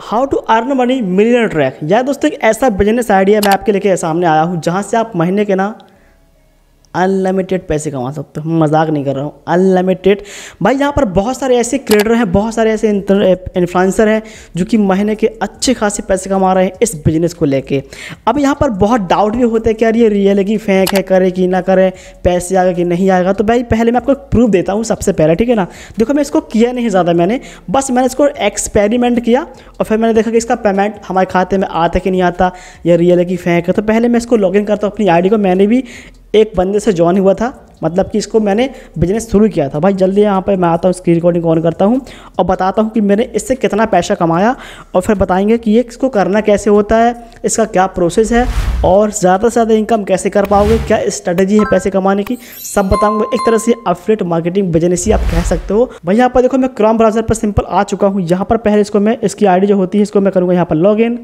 How to earn money millionaire track. यह दोस्तों एक ऐसा बिजनेस आइडिया मैं आपके लेके सामने आया हूँ जहाँ से आप महीने के ना अनलिमिटेड पैसे कमा सकते हो। मजाक नहीं कर रहा हूँ, अनलिमिटेड। भाई यहाँ पर बहुत सारे ऐसे क्रिएटर हैं, बहुत सारे ऐसे इन्फ्लुएंसर हैं जो कि महीने के अच्छे खासे पैसे कमा रहे हैं इस बिज़नेस को लेके। अब यहाँ पर बहुत डाउट भी होते हैं कि यार ये रियल है कि फेक है, करे कि ना करे, पैसे आएगा कि नहीं आएगा। तो भाई पहले मैं आपको प्रूफ देता हूँ सबसे पहले, ठीक है ना। देखो मैं इसको किया नहीं ज़्यादा, मैंने इसको एक्सपेरिमेंट किया और फिर मैंने देखा कि इसका पेमेंट हमारे खाते में आता कि नहीं आता, या रियल है कि फेक है। तो पहले मैं इसको लॉगिन करता हूँ अपनी आईडी को। मैंने भी एक बंदे से ज्वाइन हुआ था, मतलब कि इसको मैंने बिजनेस शुरू किया था। भाई जल्दी यहाँ पे मैं आता हूँ, स्क्रीन रिकॉर्डिंग ऑन करता हूँ और बताता हूँ कि मैंने इससे कितना पैसा कमाया, और फिर बताएंगे कि ये इसको करना कैसे होता है, इसका क्या प्रोसेस है, और ज़्यादा से ज़्यादा इनकम कैसे कर पाओगे, क्या स्ट्रेटजी है पैसे कमाने की, सब बताऊँगा। एक तरह से एफिलिएट मार्केटिंग बिजनेस ही आप कह सकते हो। भाई यहाँ पर देखो मैं क्रोम ब्राउज़र पर सिंपल आ चुका हूँ। यहाँ पर पहले इसको मैं, इसकी आई डी जो होती है इसको मैं करूँगा यहाँ पर लॉग इन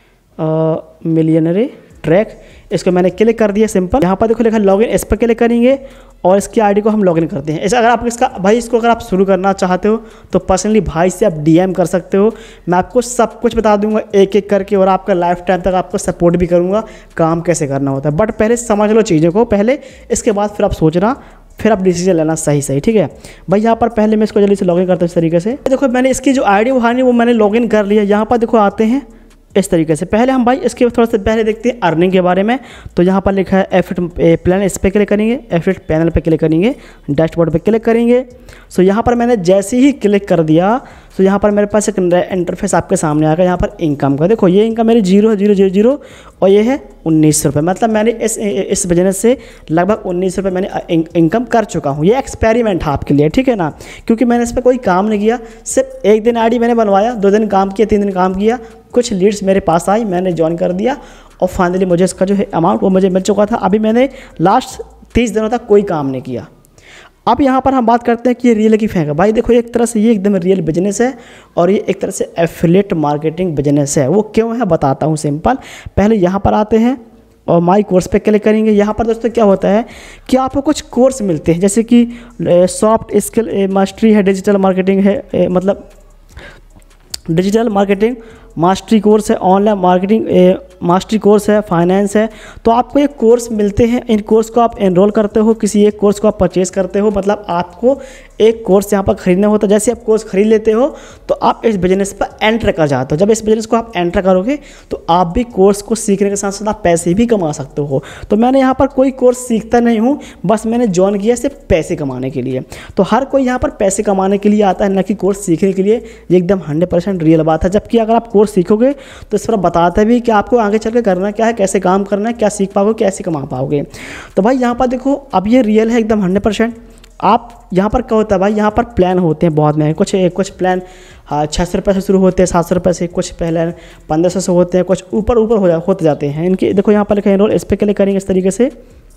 मिलियनर ट्रैक। इसको मैंने क्लिक कर दिया सिंपल। यहाँ पर देखो लिखा लॉगिन, इस पर क्लिक करेंगे और इसकी आईडी को हम लॉगिन करते हैं। ऐसे अगर आप इसका भाई इसको अगर आप शुरू करना चाहते हो तो पर्सनली भाई से आप डीएम कर सकते हो। मैं आपको सब कुछ बता दूंगा एक एक करके, और आपका लाइफ टाइम तक आपको सपोर्ट भी करूँगा काम कैसे करना होता है। बट पहले समझ लो चीज़ों को पहले, इसके बाद फिर आप सोचना, फिर आप डिसीजन लेना सही, ठीक है भाई। यहाँ पर पहले मैं इसको जल्दी से लॉगिन करता हूँ इस तरीके से। देखो मैंने इसकी जो आईडी उठानी वो मैंने लॉगिन कर लिया। यहाँ पर देखो आते हैं इस तरीके से। पहले हम भाई इसके थोड़ा सा पहले देखते हैं अर्निंग के बारे में। तो यहाँ पर लिखा है एफिलिएट प्लान, इस पर क्लिक करेंगे, एफिलिएट पैनल पे क्लिक करेंगे, डैशबोर्ड पे क्लिक करेंगे। सो यहाँ पर मैंने जैसे ही क्लिक कर दिया तो यहाँ पर मेरे पास एक इंटरफेस आपके सामने आएगा। यहाँ पर इनकम का देखो, ये इनकम मेरी 0,000 और ये है 19 रुपये। मतलब मैंने इस बिजनेस से लगभग 19 रुपये मैंने इनकम कर चुका हूँ। ये एक्सपेरिमेंट है आपके लिए, ठीक है ना, क्योंकि मैंने इस पर कोई काम नहीं किया। सिर्फ एक दिन आईडी मैंने बनवाया, 2 दिन काम किया, 3 दिन काम किया, कुछ लीड्स मेरे पास आई, मैंने ज्वाइन कर दिया और फाइनली मुझे इसका जो है अमाउंट वो मुझे मिल चुका था। अभी मैंने लास्ट 30 दिनों तक कोई काम नहीं किया। अब यहाँ पर हम बात करते हैं कि ये रियल की फेंक है। भाई देखो एक तरह से ये एकदम रियल बिजनेस है और ये एक तरह से एफिलिएट मार्केटिंग बिजनेस है। वो क्यों है बताता हूँ सिंपल। पहले यहाँ पर आते हैं और माई कोर्स पे क्लिक करेंगे। यहाँ पर दोस्तों क्या होता है कि आपको कुछ कोर्स मिलते हैं, जैसे कि सॉफ्ट स्किल मास्टरी है, डिजिटल मार्केटिंग है, मतलब डिजिटल मार्केटिंग मास्टरी कोर्स है, ऑनलाइन मार्केटिंग मास्टरी कोर्स है, फाइनेंस है। तो आपको ये कोर्स मिलते हैं, इन कोर्स को आप एनरोल करते हो, किसी एक कोर्स को आप परचेज़ करते हो। मतलब आपको एक कोर्स यहाँ पर खरीदना होता है। जैसे आप कोर्स खरीद लेते हो तो आप इस बिजनेस पर एंटर कर जाते हो। जब इस बिजनेस को आप एंटर करोगे तो आप भी कोर्स को सीखने के साथ साथ आप पैसे भी कमा सकते हो। तो मैंने यहाँ पर कोई कोर्स सीखता नहीं हूँ, बस मैंने ज्वाइन किया सिर्फ पैसे कमाने के लिए। तो हर कोई यहाँ पर पैसे कमाने के लिए आता है, न कि कोर्स सीखने के लिए। ये एकदम 100% रियल बात है। जबकि अगर आप कोर्स सीखोगे तो इस पर बताते भी कि आपको आगे चल के करना क्या है, कैसे काम करना है, क्या सीख पाओगे, कैसे कमा पाओगे। तो भाई यहाँ पर देखो अब ये रियल है एकदम 100%। आप यहाँ पर क्या होता है भाई, यहाँ पर प्लान होते हैं बहुत महंगे। कुछ प्लान 600 रुपये से शुरू होते हैं, 700 रुपये से, कुछ प्लान 1500 से होते हैं, कुछ ऊपर होते जाते हैं इनके। देखो यहाँ पर लिखा है एनरोल, इस पर क्लिक करेंगे इस तरीके से,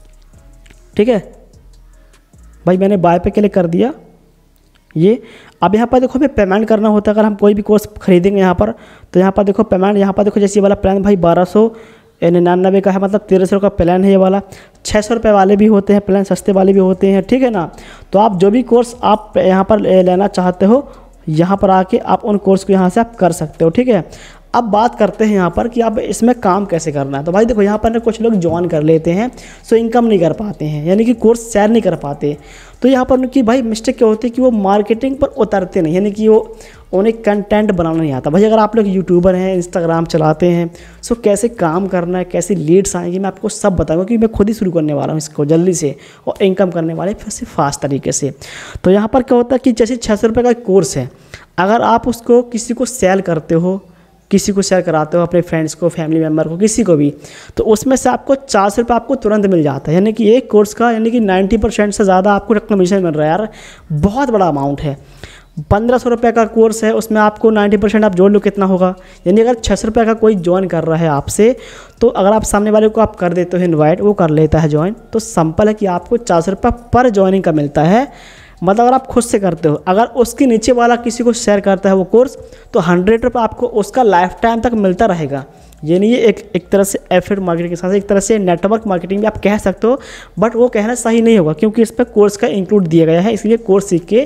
ठीक है भाई। मैंने बाय पे क्लिक कर दिया ये। अब यहाँ पर देखो हमें पेमेंट करना होता है अगर हम कोई भी कोर्स खरीदेंगे यहाँ पर। तो यहाँ पर देखो पेमेंट, यहाँ पर देखो जैसे ये वाला प्लान भाई 1299 का है, मतलब 1300 का प्लान है ये वाला। 600 रुपये वाले भी होते हैं प्लान, सस्ते वाले भी होते हैं, ठीक है ना। तो आप जो भी कोर्स आप यहाँ पर लेना चाहते हो, यहाँ पर आके आप उन कोर्स को यहाँ से आप कर सकते हो, ठीक है। अब बात करते हैं यहाँ पर कि अब इसमें काम कैसे करना है। तो भाई देखो यहाँ पर कुछ लोग ज्वाइन कर लेते हैं, सो इनकम नहीं कर पाते हैं, यानी कि कोर्स शेयर नहीं कर पाते। तो यहाँ पर उनकी भाई मिस्टेक क्या होती है कि वो मार्केटिंग पर उतरते नहीं, यानी कि वो उन्हें कंटेंट बनाना नहीं आता। भाई अगर आप लोग यूट्यूबर हैं, इंस्टाग्राम चलाते हैं, सो कैसे काम करना है, कैसे लीड्स आएंगी, मैं आपको सब बताऊंगा क्योंकि मैं खुद ही शुरू करने वाला हूँ इसको जल्दी से, और इनकम करने वाले फिर से फास्ट तरीके से। तो यहाँ पर क्या होता है कि जैसे 600 रुपये का कोर्स है, अगर आप उसको किसी को सेल करते हो, किसी को शेयर कराते हो, अपने फ्रेंड्स को, फैमिली मेम्बर को, किसी को भी, तो उसमें से आपको 400 रुपये आपको तुरंत मिल जाता है। यानी कि एक कोर्स का यानी कि 90% से ज़्यादा आपको कमीशन मिल रहा है यार, बहुत बड़ा अमाउंट है। 1500 रुपये का कोर्स है, उसमें आपको 90% आप जोड़ लो कितना होगा। यानी अगर 600 रुपये का कोई ज्वाइन कर रहा है आपसे, तो अगर आप सामने वाले को आप कर देते हो इन्वाइट, वो कर लेता है ज्वाइन, तो सिंपल है कि आपको 400 रुपये पर ज्वाइनिंग का मिलता है। मतलब अगर आप खुद से करते हो, अगर उसके नीचे वाला किसी को शेयर करता है वो कोर्स, तो 100 रुपये आपको उसका लाइफ टाइम तक मिलता रहेगा। यानी ये एक तरह से एफिलिएट मार्केटिंग के साथ एक तरह से नेटवर्क मार्केटिंग भी आप कह सकते हो, बट वो कहना सही नहीं होगा क्योंकि इस पर कोर्स का इंक्लूड दिया गया है। इसलिए कोर्स सीख के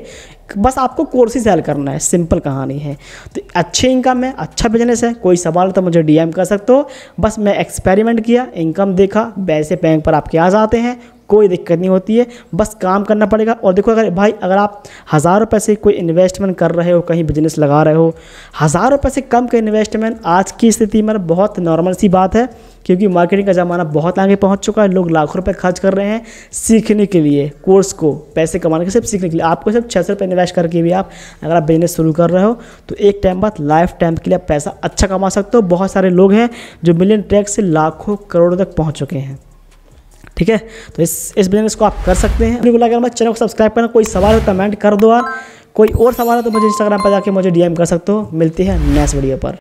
बस आपको कोर्स ही सेल करना है, सिंपल कहानी है। तो अच्छी इनकम है, अच्छा बिजनेस है, कोई सवाल तो मुझे डीएम कर सकते हो। बस मैं एक्सपेरिमेंट किया, इनकम देखा, वैसे बैंक पर आपके आ जाते हैं, कोई दिक्कत नहीं होती है, बस काम करना पड़ेगा। और देखो अगर भाई अगर आप 1000 रुपये से कोई इन्वेस्टमेंट कर रहे हो, कहीं बिजनेस लगा रहे हो, 1000 रुपये से कम का इन्वेस्टमेंट आज की स्थिति में बहुत नॉर्मल सी बात है, क्योंकि मार्केटिंग का ज़माना बहुत आगे पहुंच चुका है। लोग लाखों रुपए खर्च कर रहे हैं सीखने के लिए, कोर्स को पैसे कमाने के, सिर्फ सीखने के लिए। आपको सिर्फ 600 रुपये इन्वेस्ट करके भी आप अगर आप बिजनेस शुरू कर रहे हो तो एक टाइम बाद लाइफ टाइम के लिए आप पैसा अच्छा कमा सकते हो। बहुत सारे लोग हैं जो मिलियन ट्रैक से लाखों करोड़ों तक पहुँच चुके हैं। ठीक है, तो इस बिजनेस को आप कर सकते हैं। वीडियो को लाइक करना, चैनल को सब्सक्राइब करना। कोई सवाल हो कमेंट कर दो यार, कोई और सवाल है तो मुझे इंस्टाग्राम पर जाके मुझे डीएम कर सकते हो। मिलती है नेक्स्ट वीडियो पर।